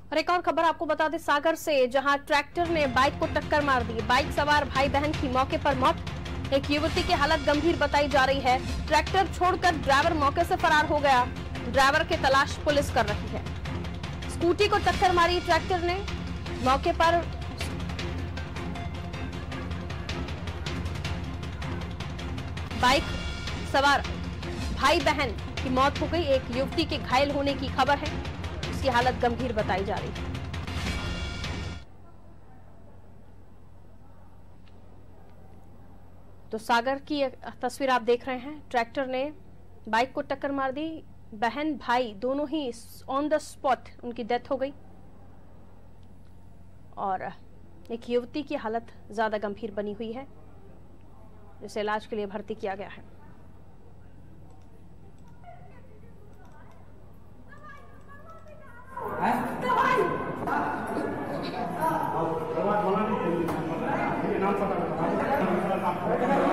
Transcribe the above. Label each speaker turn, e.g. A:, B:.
A: और एक और खबर आपको बता दें सागर से, जहां ट्रैक्टर ने बाइक को टक्कर मार दी। बाइक सवार भाई बहन की मौके पर मौत। एक युवती की हालत गंभीर बताई जा रही है। ट्रैक्टर छोड़कर ड्राइवर मौके से फरार हो गया। ड्राइवर की तलाश पुलिस कर रही है। स्कूटी को टक्कर मारी ट्रैक्टर ने। मौके पर बाइक सवार भाई बहन की मौत हो गई। एक युवती के घायल होने की खबर है। उसकी हालत गंभीर बताई जा रही है। तो सागर की तस्वीर आप देख रहे हैं। ट्रैक्टर ने बाइक को टक्कर मार दी। बहन भाई दोनों ही ऑन द स्पॉट उनकी डेथ हो गई और एक युवती की हालत ज्यादा गंभीर बनी हुई है, जिसे इलाज के लिए भर्ती किया गया है।
B: दवाई